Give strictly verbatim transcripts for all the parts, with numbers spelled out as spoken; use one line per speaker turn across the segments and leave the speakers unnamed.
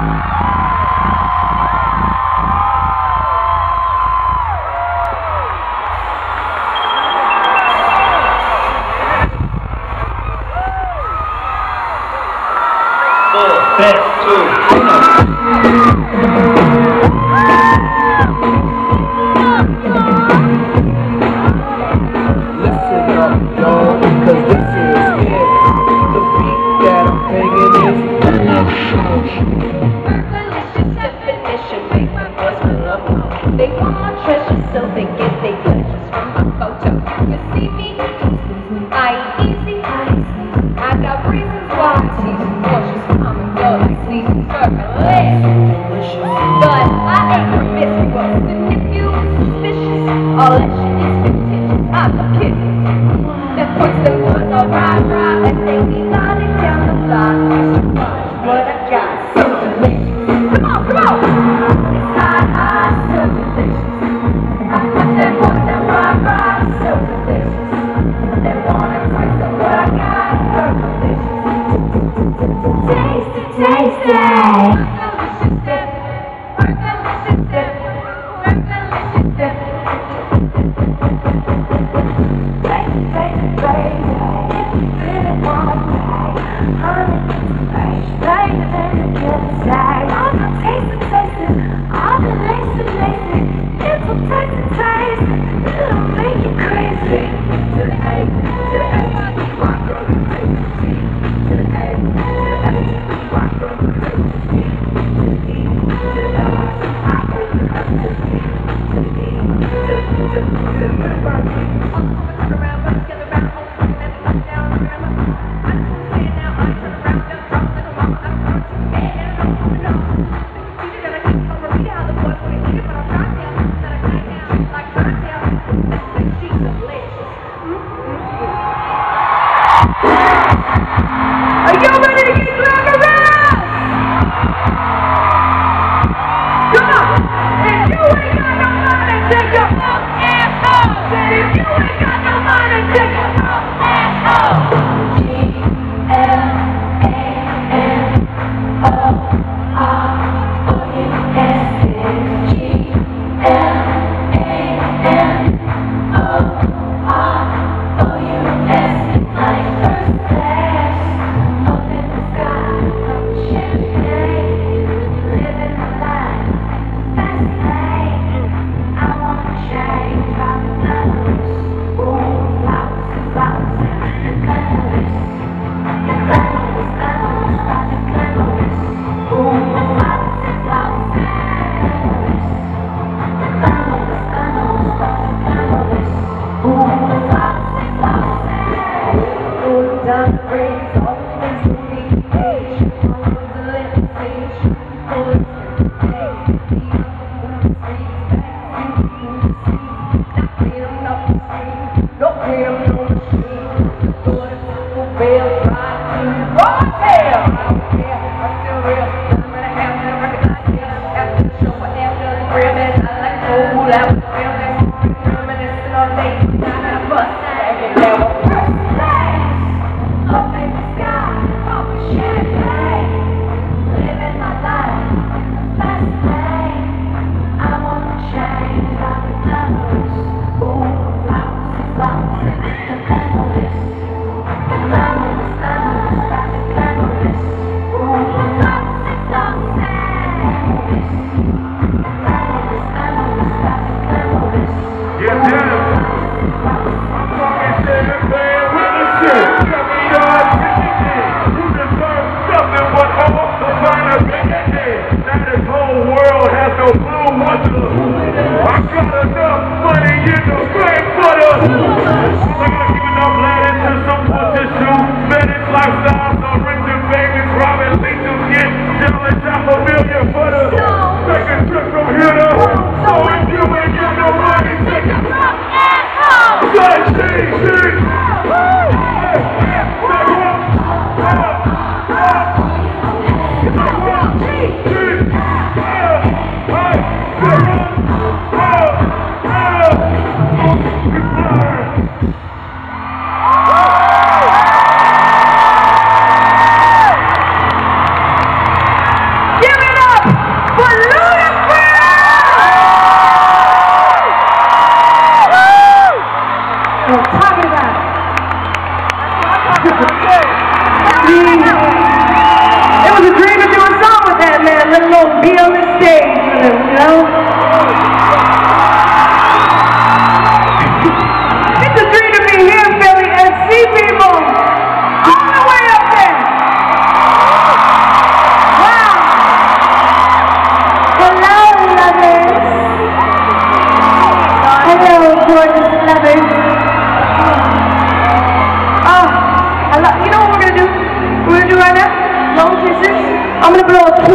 Give it up!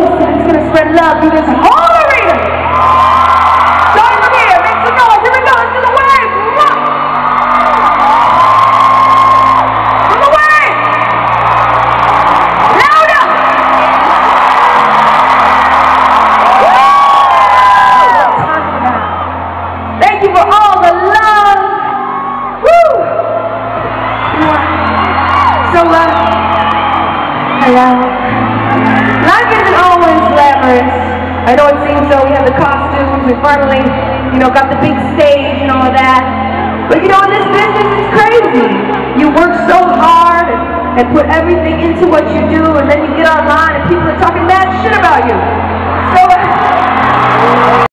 It's gonna spread love through this whole arena. Starting from here, make some noise. Here we go. Let's do the wave. Do the wave. Louder. Thank you for all the love. Woo. So, uh, hello. Life isn't always glamorous. I know it seems so. We have the costumes. We finally, you know, got the big stage and all of that. But you know, in this business, it's crazy. You work so hard and, and put everything into what you do, and then you get online and people are talking mad shit about you. So. Uh,